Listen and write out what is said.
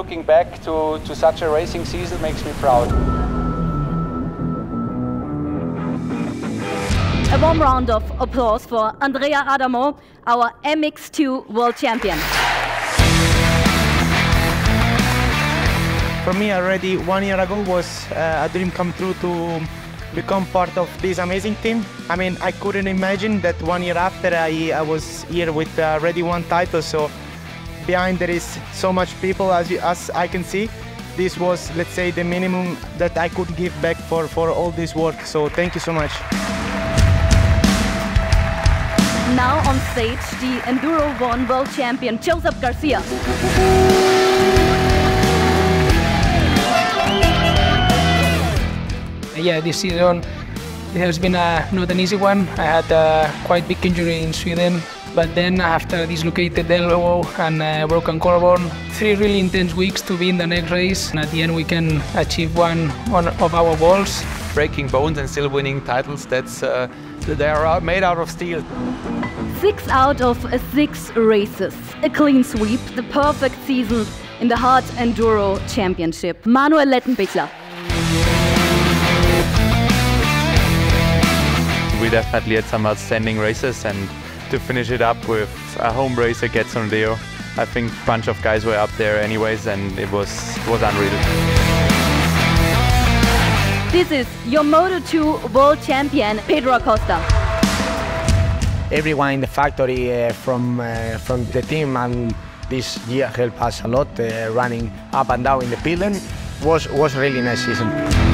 looking back to such a racing season makes me proud. A warm round of applause for Andrea Adamo, our MX2 world champion. For me, already 1 year ago was a dream come true to become part of this amazing team. I mean, I couldn't imagine that 1 year after I was here with already one title. So behind there is so much people, as I can see. This was, let's say, the minimum that I could give back for all this work. So thank you so much. Now on stage, the Enduro 1 world champion, Joseph Garcia. Yeah, this season it has been not an easy one. I had a quite big injury in Sweden, but then after dislocated elbow and broken collarbone, 3 really intense weeks to be in the next race, and at the end we can achieve one of our goals. Breaking bones and still winning titles, they are made out of steel. 6 out of 6 races, a clean sweep, the perfect season in the Hard Enduro Championship. Manuel Lettenbichler. We definitely had some outstanding races, and to finish it up with a home race against Sondeo, I think a bunch of guys were up there anyways, and it was unreal. This is your Moto2 world champion, Pedro Acosta. Everyone in the factory from the team and this year helped us a lot, running up and down in the pit lane. Was really nice season.